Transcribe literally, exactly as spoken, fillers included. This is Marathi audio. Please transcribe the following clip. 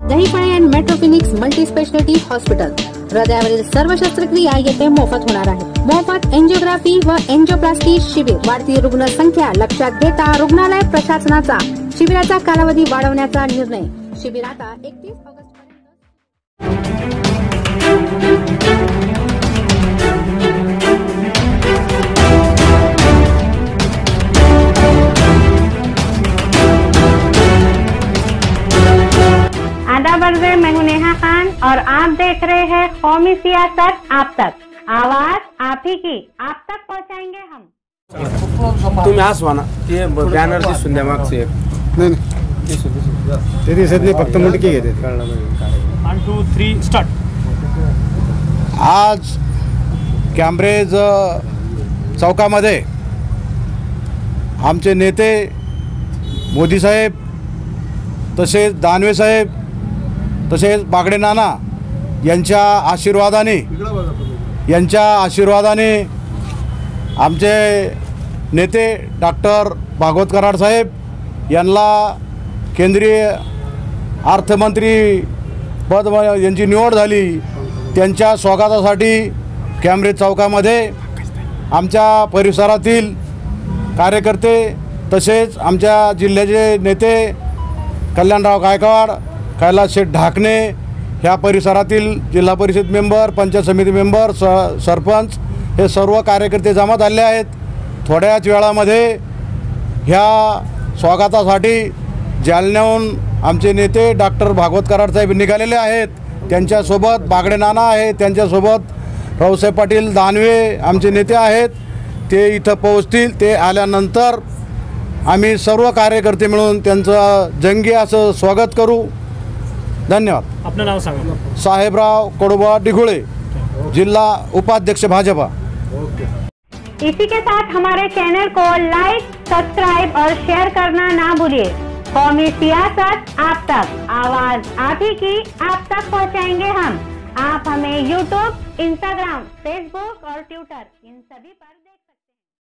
Dahiphale and Metrophoenix multi speciality hospital हृदयावरील सर्व शस्त्रक्रिया येथे मोफत होणार आहे। मोफत एंजिओग्राफी व एंजिओप्लास्टी शिबिर। वाढती रुग्ण संख्या लक्षात घेता रुग्णालय प्रशासनाचा शिबिराचा कालावधी वाढवण्याचा निर्णय। शिबिर आता एकतीस ऑगस्ट आदाब, मैं हूं नेहा खान और आप देख रहे हैं कौमी सियासत आप तक। आवाज आप ही की, आप तक पहुंचाएंगे हम। तुम्ही हसवा ना, ते बॅनर दिसून द्या मागचे एक. नाही नाही ते दिसत नाही, फक्त मुंडकी घेते. One two three start. आज कॅम्ब्रेज चौकामध्ये आमचे नेते मोदी साहेब, तसेच दानवे साहेब, तसेच बागडे नाना यांच्या आशीर्वादाने यांच्या आशीर्वादाने आमचे नेते डॉक्टर भागवत कराड साहेब यांना केंद्रीय अर्थमंत्री पद यांची निवड झाली. त्यांच्या स्वागतासाठी कॅम्ब्रेज चौकामध्ये आमच्या परिसरातील कार्यकर्ते तसेच आमच्या जिल्ह्याचे नेते कल्याणराव गायकवाड, कैलास शेठ ढाकणे, ह्या परिसरातील जिल्हा परिषद मेंबर, पंचायत समिती मेंबर, स सरपंच हे सर्व कार्यकर्ते जमा झाले आहेत. थोड्याच वेळामध्ये ह्या स्वागतासाठी जालन्याहून आमचे नेते डॉक्टर भागवत कराड साहेब निघालेले आहेत. त्यांच्यासोबत बागडे नाना आहे, त्यांच्यासोबत रावसाहेब पाटील दानवे आमचे नेते आहेत. ते इथं पोहोचतील. ते आल्यानंतर आम्ही सर्व कार्यकर्ते मिळून त्यांचं जंगी असं स्वागत करू. धन्यवाद. आपलं नाव सांगा. साहेबराव कोडोबा डिघोळे, जिला उपाध्यक्ष भाजपा. इसी के साथ हमारे चैनल को लाइक, सब्सक्राइब और शेयर करना ना भूलिए। कौमी सियासत आप तक, आवाज आप ही की, आप तक पहुंचाएंगे हम। आप हमें यूट्यूब, इंस्टाग्राम, फेसबुक और ट्विटर इन सभी पर